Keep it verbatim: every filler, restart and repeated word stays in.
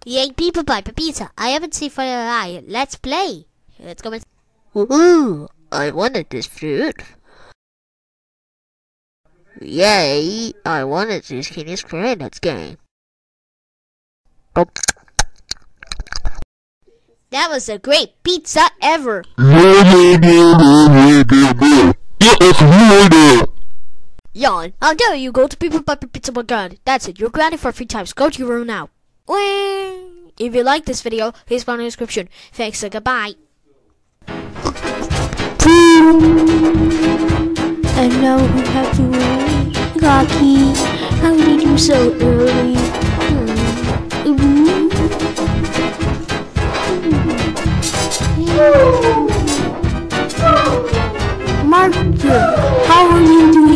Yay, people buy pizza. I haven't seen for a while. Let's play. Let's go. Woohoo! I wanted this fruit. Yay! I wanted this Kenny's Credits game. That was the great pizza ever. Yawn. How dare you go to People Buy Pizza, my god. That's it. You're grounded for three times. Go to your room now. If you like this video, please find in the description. Thanks and goodbye. And now we have to wait. Rocky, how did you so early? Hmm. Martha, how are you doing?